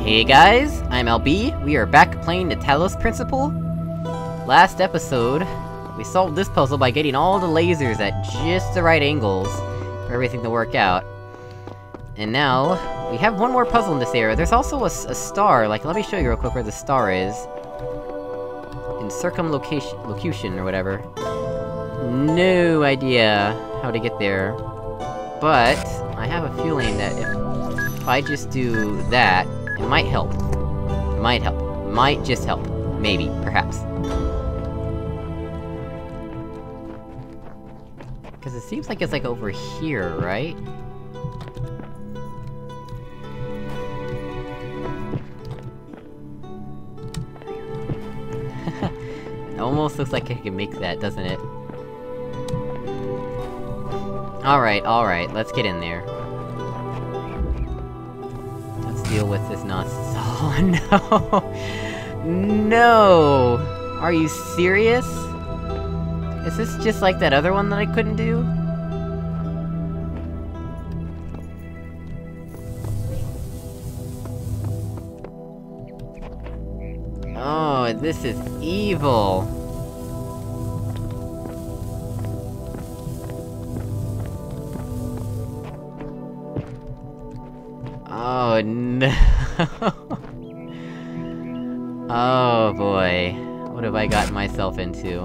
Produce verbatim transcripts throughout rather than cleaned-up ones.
Hey guys, I'm L B. We are back playing the Talos Principle. Last episode, we solved this puzzle by getting all the lasers at just the right angles for everything to work out. And now, we have one more puzzle in this area. There's also a, a star, like, let me show you real quick where the star is. In circumlocation- locution, or whatever. No idea how to get there. But, I have a feeling that if, if I just do that, it might help. It might help. It might just help. Maybe. Perhaps. Because it seems like it's like over here, right? It almost looks like I can make that, doesn't it? Alright, alright, let's get in there. Let's deal with this nonsense. Oh no! No! Are you serious? Is this just like that other one that I couldn't do? Oh, this is evil! Oh no! Oh boy, what have I gotten myself into?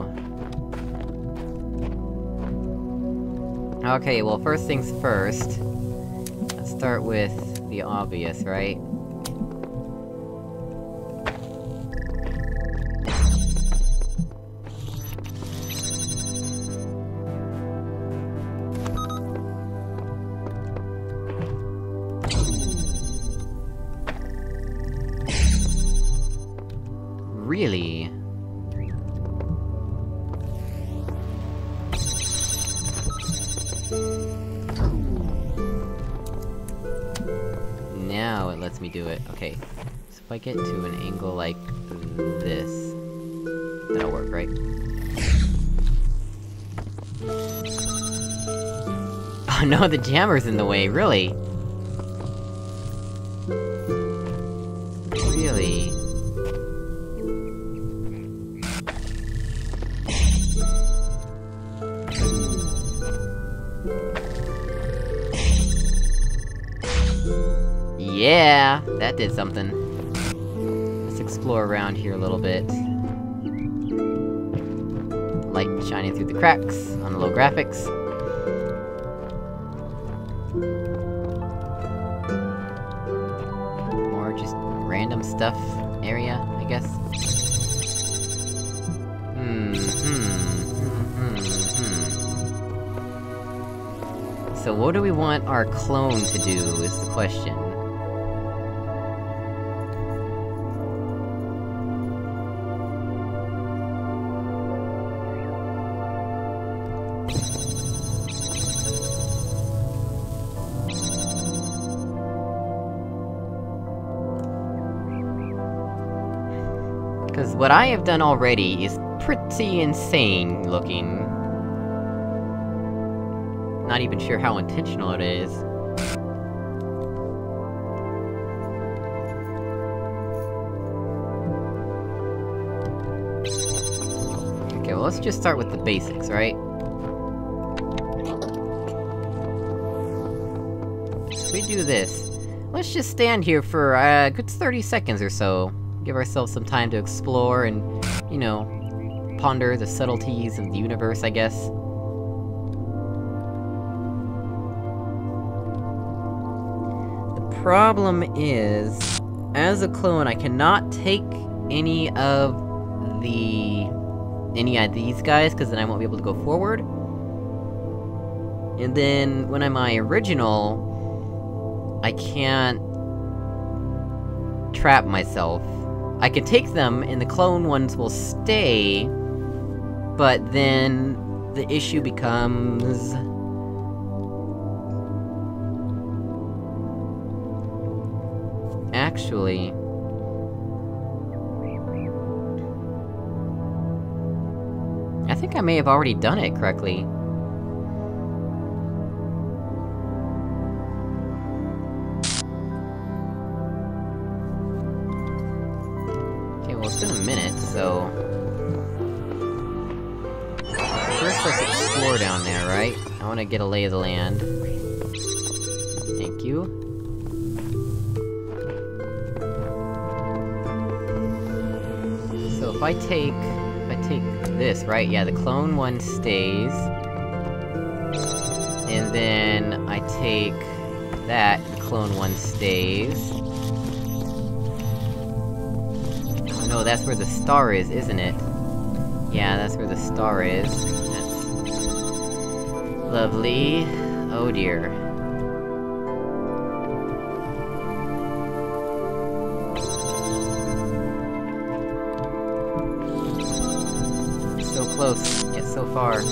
Okay, well first things first, let's start with the obvious, right? Really? Now it lets me do it. Okay. So if I get to an angle like this... that'll work, right? Oh no, the jammer's in the way, really? Really? Yeah, that did something. Let's explore around here a little bit. Light shining through the cracks on the low graphics. More just random stuff area, I guess. Hmm, hmm, hmm, hmm, hmm. So what do we want our clone to do, is the question. Because what I have done already is pretty insane looking. Not even sure how intentional it is. Okay, well let's just start with the basics, right? If we do this, let's just stand here for uh, a good thirty seconds or so. Give ourselves some time to explore and, you know, ponder the subtleties of the universe, I guess. The problem is, as a clone, I cannot take any of the... any of these guys, because then I won't be able to go forward. And then, when I'm my original, I can't... trap myself. I can take them, and the clone ones will stay, but then the issue becomes... Actually... I think I may have already done it correctly. been a minute, so... First let's explore down there, right? I wanna get a lay of the land. Thank you. So if I take... if I take this, right? Yeah, the clone one stays. And then I take... that, the clone one stays. Oh no, that's where the star is, isn't it? Yeah, that's where the star is. That's... lovely. Oh dear. So close, yet so far.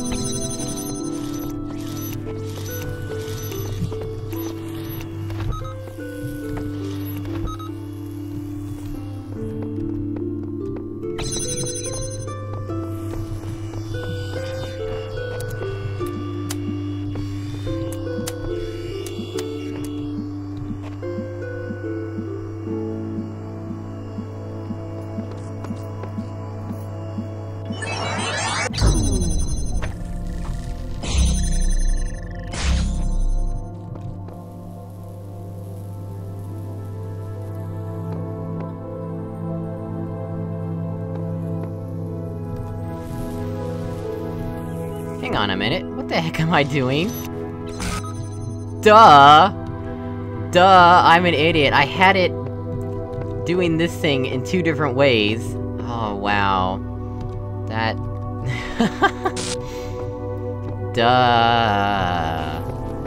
Hang on a minute, what the heck am I doing? Duh! Duh, I'm an idiot. I had it... doing this thing in two different ways. Oh, wow. That... Duh...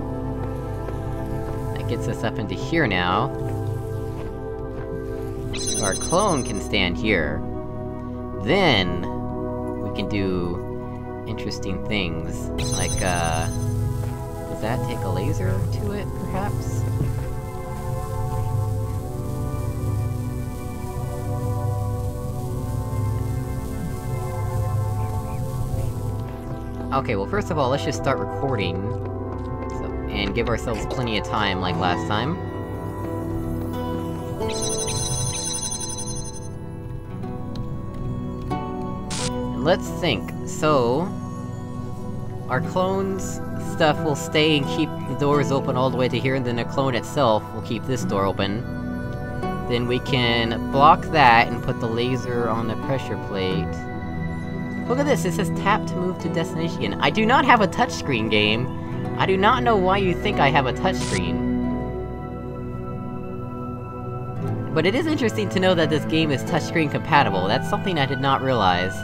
That gets us up into here now. So our clone can stand here. Then... we can do... interesting things, like, uh... does that take a laser to it, perhaps? Okay, well first of all, let's just start recording, so, and give ourselves plenty of time, like last time. And let's think. So... our clone's stuff will stay and keep the doors open all the way to here, and then the clone itself will keep this door open. Then we can block that and put the laser on the pressure plate. Look at this, it says tap to move to destination. I do not have a touchscreen, game! I do not know why you think I have a touchscreen. But it is interesting to know that this game is touchscreen compatible, that's something I did not realize.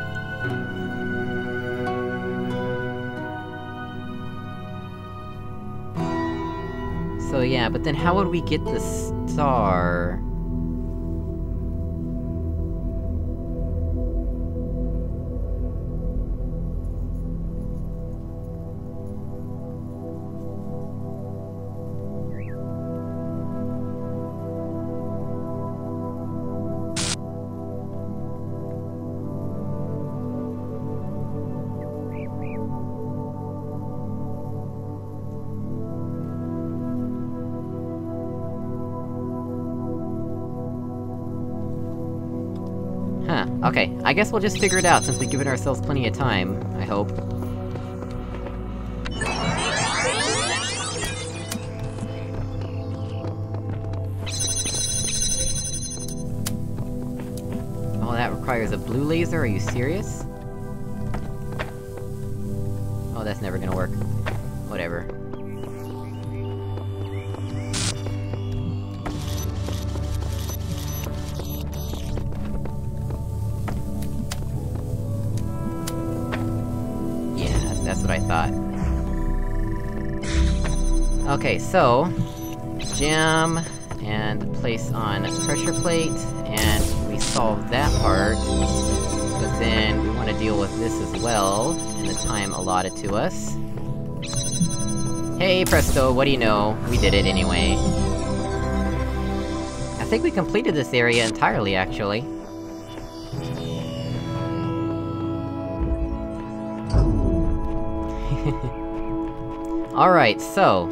So yeah, but then how would we get the star? Huh, okay. I guess we'll just figure it out since we've given ourselves plenty of time, I hope. Oh, that requires a blue laser? Are you serious? Oh, that's never gonna work. Whatever. That's what I thought. Okay, so... jam, and place on pressure plate, and we solve that part. But then we want to deal with this as well, in the time allotted to us. Hey presto, what do you know? We did it anyway. I think we completed this area entirely, actually. Alright, so...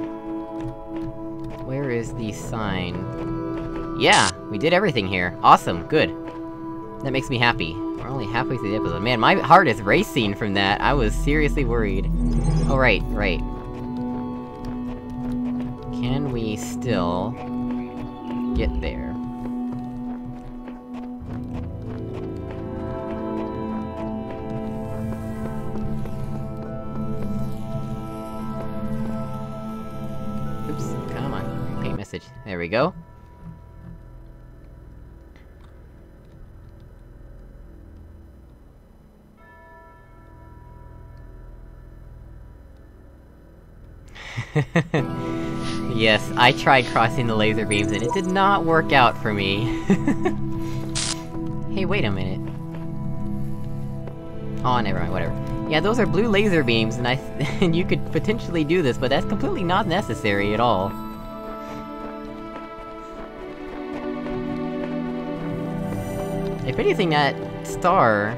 where is the sign? Yeah, we did everything here. Awesome, good. That makes me happy. We're only halfway through the episode. Man, my heart is racing from that. I was seriously worried. Oh, right, right. Can we still... get there? Oops, come on. Paint message. There we go. Yes, I tried crossing the laser beams and it did not work out for me. Hey, wait a minute. Oh, never mind, whatever. Yeah, those are blue laser beams, and I th and you could potentially do this, but that's completely not necessary at all. If anything, that star...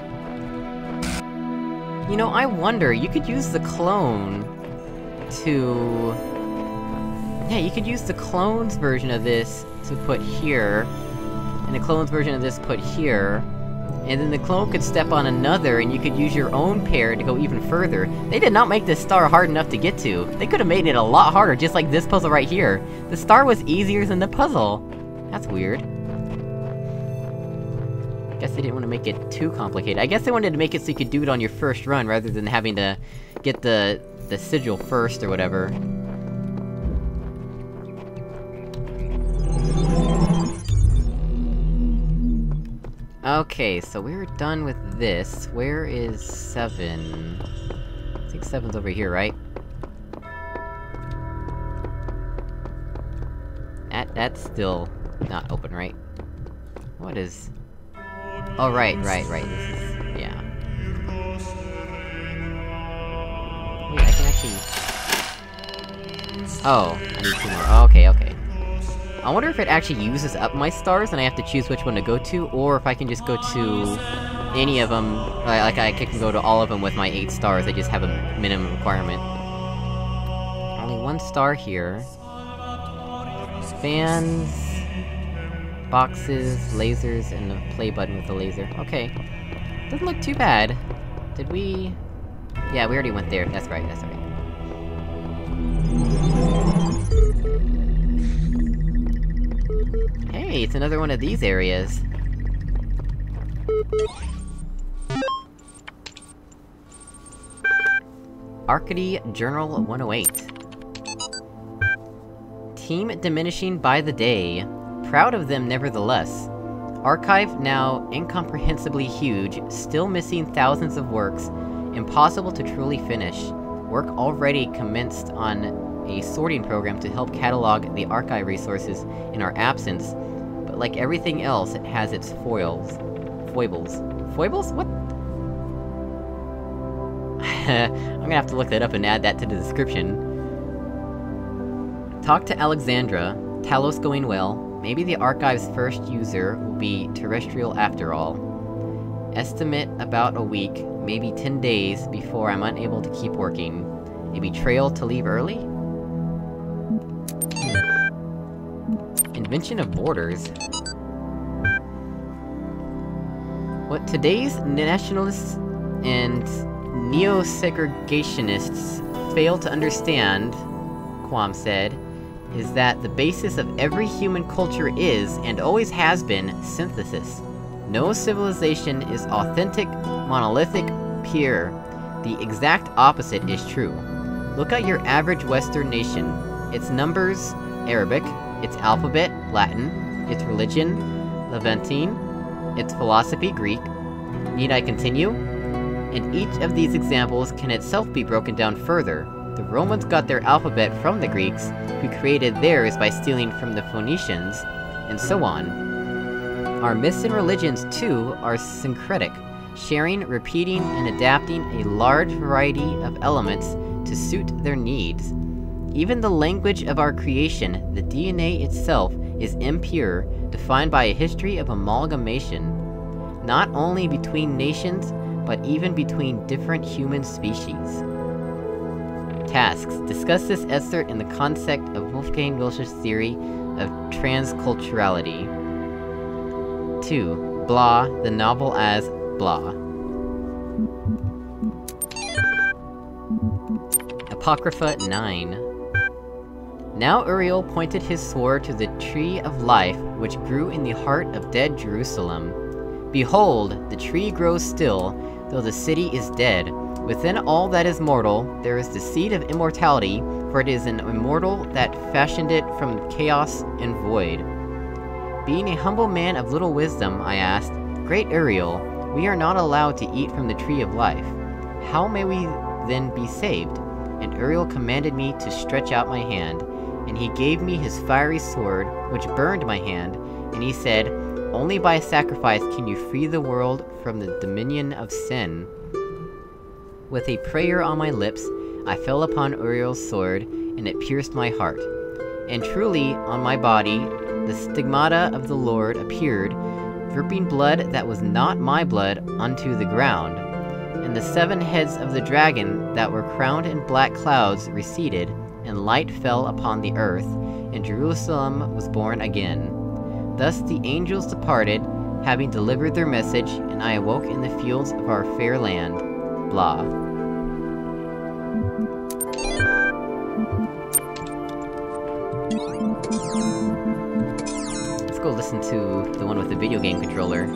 You know, I wonder, you could use the clone... to... Yeah, you could use the clone's version of this to put here, and the clone's version of this put here, and then the clone could step on another, and you could use your own pair to go even further. They did not make this star hard enough to get to. They could've made it a lot harder, just like this puzzle right here. The star was easier than the puzzle. That's weird. I guess they didn't want to make it too complicated. I guess they wanted to make it so you could do it on your first run, rather than having to get the... the sigil first, or whatever. Okay, so we're done with this. Where is seven? I think seven's over here, right? That- that's still not open, right? What is... Oh, right, right, right, this is... yeah. Wait, I can actually... Oh, I need two more. Oh, okay, okay. I wonder if it actually uses up my stars and I have to choose which one to go to, or if I can just go to... any of them, like I can go to all of them with my eight stars, I just have a minimum requirement. Only one star here. Fans... boxes, lasers, and the play button with the laser. Okay. Doesn't look too bad. Did we... Yeah, we already went there. That's right, that's right. Hey, it's another one of these areas. Arcady Journal one oh eight. Team diminishing by the day. Proud of them nevertheless. Archive now incomprehensibly huge, still missing thousands of works, impossible to truly finish. Work already commenced on a sorting program to help catalog the archive resources in our absence, but like everything else, it has its foils. Foibles. Foibles? What? I'm gonna have to look that up and add that to the description. Talk to Alexandra. Talos going well. Maybe the archive's first user will be terrestrial after all. Estimate about a week, maybe ten days, before I'm unable to keep working. A betrayal to leave early? Invention of borders. What today's nationalists and neo-segregationists fail to understand, Quam said, is that the basis of every human culture is, and always has been, synthesis. No civilization is authentic, monolithic, pure. The exact opposite is true. Look at your average Western nation. Its numbers, Arabic. Its alphabet, Latin. Its religion, Levantine. Its philosophy, Greek. Need I continue? And each of these examples can itself be broken down further. The Romans got their alphabet from the Greeks, who created theirs by stealing from the Phoenicians, and so on. Our myths and religions, too, are syncretic, sharing, repeating, and adapting a large variety of elements to suit their needs. Even the language of our creation, the D N A itself, is impure, defined by a history of amalgamation. Not only between nations, but even between different human species. Tasks. Discuss this excerpt in the context of Wolfgang Wilscher's theory of transculturality. two. blah, the novel as blah. Apocrypha nine. Now Uriel pointed his sword to the tree of life, which grew in the heart of dead Jerusalem. Behold, the tree grows still, though the city is dead. Within all that is mortal, there is the seed of immortality, for it is an immortal that fashioned it from chaos and void. Being a humble man of little wisdom, I asked, Great Uriel, we are not allowed to eat from the tree of life. How may we then be saved? And Uriel commanded me to stretch out my hand, and he gave me his fiery sword, which burned my hand, and he said, Only by sacrifice can you free the world from the dominion of sin. With a prayer on my lips, I fell upon Uriel's sword, and it pierced my heart. And truly, on my body, the stigmata of the Lord appeared, dripping blood that was not my blood unto the ground. And the seven heads of the dragon that were crowned in black clouds receded, and light fell upon the earth, and Jerusalem was born again. Thus the angels departed, having delivered their message, and I awoke in the fields of our fair land. Blah. Let's go listen to the one with the video game controller.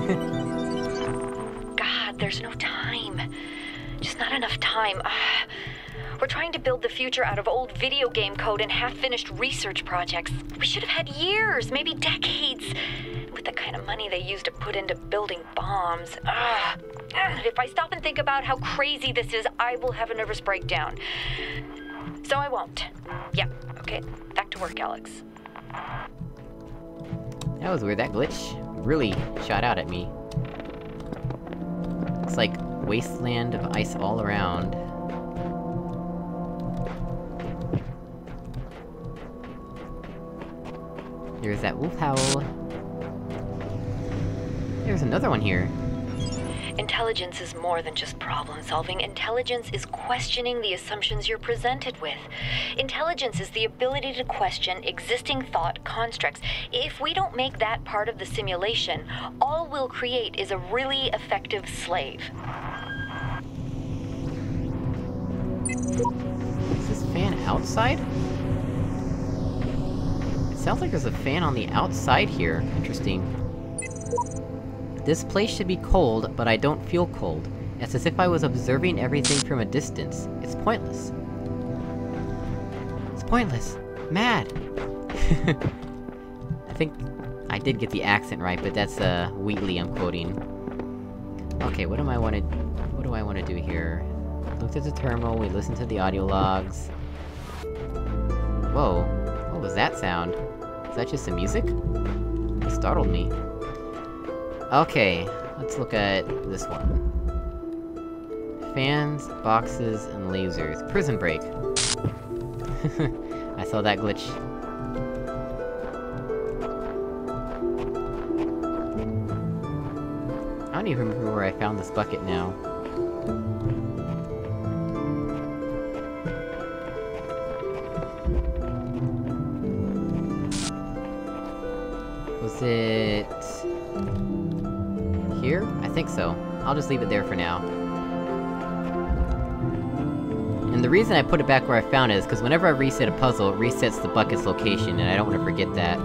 God, there's no time. Just not enough time. Uh, we're trying to build the future out of old video game code and half-finished research projects. We should have had years, maybe decades, with the kind of money they used to put into building bombs. Ugh. If I stop and think about how crazy this is, I will have a nervous breakdown. So I won't. Yeah, okay. Back to work, Alex. That was weird, that glitch really shot out at me. Looks like wasteland of ice all around. There's that wolf howl. There's another one here. Intelligence is more than just problem-solving. Intelligence is questioning the assumptions you're presented with. Intelligence is the ability to question existing thought constructs. If we don't make that part of the simulation, all we'll create is a really effective slave. Is this fan outside? It sounds like there's a fan on the outside here. Interesting. This place should be cold, but I don't feel cold. It's as if I was observing everything from a distance. It's pointless. It's pointless. Mad! I think I did get the accent right, but that's, uh, Wheatley I'm quoting. Okay, what am I wanna... what do I wanna do here? Looked at the terminal, we listened to the audio logs... Whoa, what was that sound? Is that just some music? It startled me. Okay, let's look at this one. Fans, boxes, and lasers. Prison Break. I saw that glitch. I don't even remember where I found this bucket now. Was it... here? I think so. I'll just leave it there for now. And the reason I put it back where I found it is because whenever I reset a puzzle, it resets the bucket's location, and I don't want to forget that.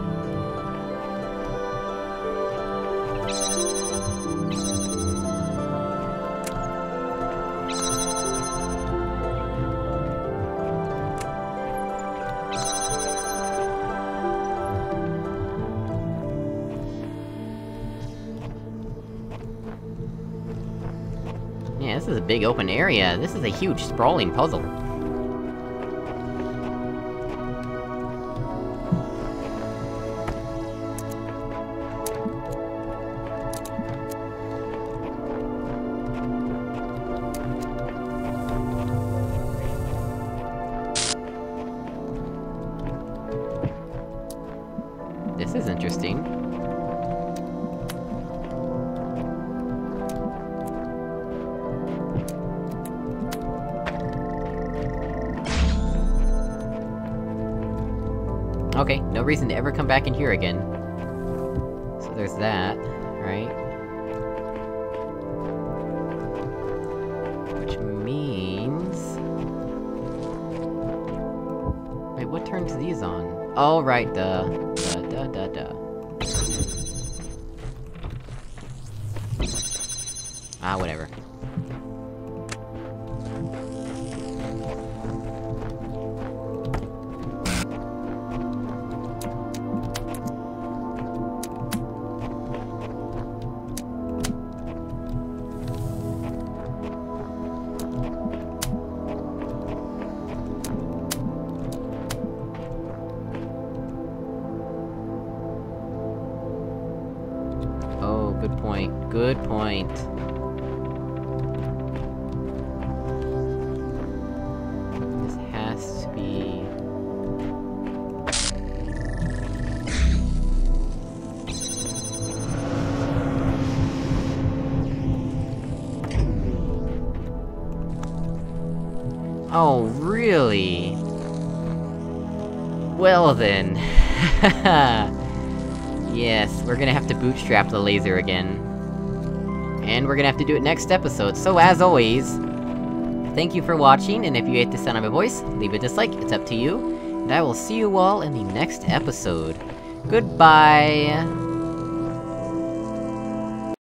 Yeah, this is a big open area. This is a huge, sprawling puzzle. This is interesting. Okay, no reason to ever come back in here again. So there's that. right? Which means... Wait, what turns these on? Oh, right, duh. Duh, duh, duh, duh. Ah, whatever. Oh, good point. Good point. This has to be... Oh, really? Well then... Yes, we're gonna have to bootstrap the laser again. And we're gonna have to do it next episode, so as always... Thank you for watching, and if you hate the sound of my voice, leave a dislike, it's up to you. And I will see you all in the next episode. Goodbye!